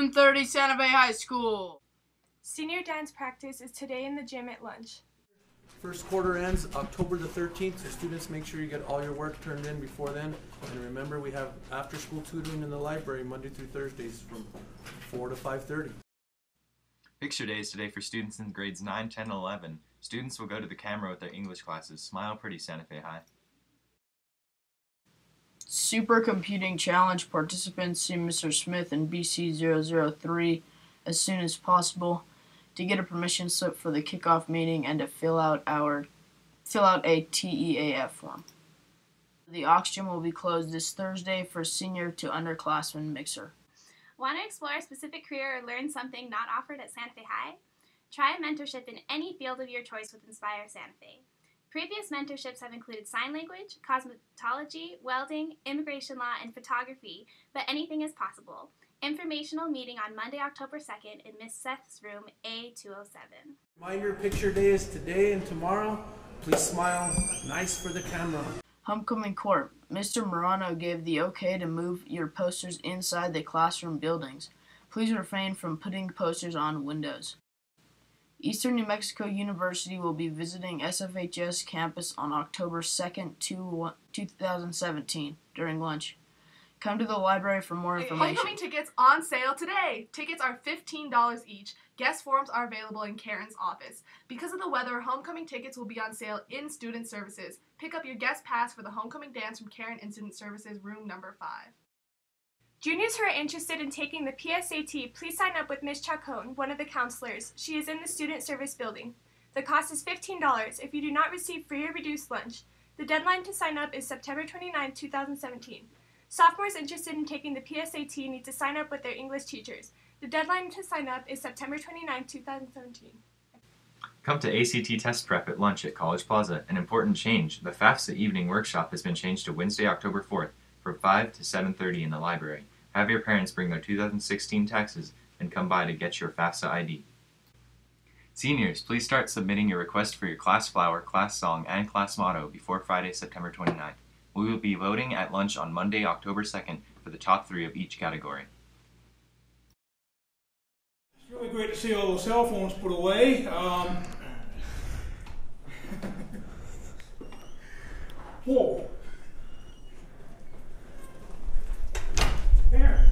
7:30 Santa Fe High School. Senior dance practice is today in the gym at lunch. First quarter ends October the 13th, so students, make sure you get all your work turned in before then. And remember, we have after-school tutoring in the library Monday through Thursdays from 4 to 5:30. Picture Day is today for students in grades 9, 10, and 11. Students will go to the camera with their English classes. Smile pretty, Santa Fe High. Supercomputing Challenge participants see Mr. Smith in BC003 as soon as possible to get a permission slip for the kickoff meeting and to fill out a TEAF form. The Oxygen will be closed this Thursday for senior to underclassmen mixer. Want to explore a specific career or learn something not offered at Santa Fe High? Try a mentorship in any field of your choice with Inspire Santa Fe. Previous mentorships have included sign language, cosmetology, welding, immigration law, and photography, but anything is possible. Informational meeting on Monday, October 2nd in Miss Seth's room A207. Reminder, Picture Day is today and tomorrow. Please smile nice for the camera. Homecoming Court. Mr. Morano gave the okay to move your posters inside the classroom buildings. Please refrain from putting posters on windows. Eastern New Mexico University will be visiting SFHS campus on October 2nd, 2017 during lunch. Come to the library for more information. Homecoming tickets on sale today. Tickets are $15 each. Guest forms are available in Karen's office. Because of the weather, homecoming tickets will be on sale in Student Services. Pick up your guest pass for the homecoming dance from Karen in Student Services, room number 5. Juniors who are interested in taking the PSAT, please sign up with Ms. Chacon, one of the counselors. She is in the Student Service building. The cost is $15 if you do not receive free or reduced lunch. The deadline to sign up is September 29, 2017. Sophomores interested in taking the PSAT need to sign up with their English teachers. The deadline to sign up is September 29, 2017. Come to ACT Test Prep at lunch at College Plaza. An important change. The FAFSA evening workshop has been changed to Wednesday, October 4th from 5 to 7:30 in the library. Have your parents bring their 2016 taxes and come by to get your FAFSA ID. Seniors, please start submitting your request for your class flower, class song, and class motto before Friday, September 29th. We will be voting at lunch on Monday, October 2nd for the top 3 of each category. It's really great to see all those cell phones put away. Whoa. There.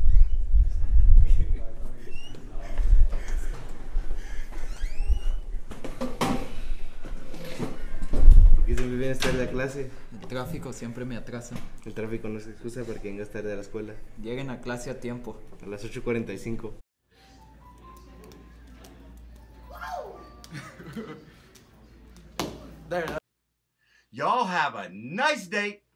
¿Por qué siempre vienes tarde a clase? El tráfico siempre me atrasa. El tráfico no es excusa para que vengas tarde a la escuela. Lleguen a clase a tiempo. A las 8:45. Y'all have a nice date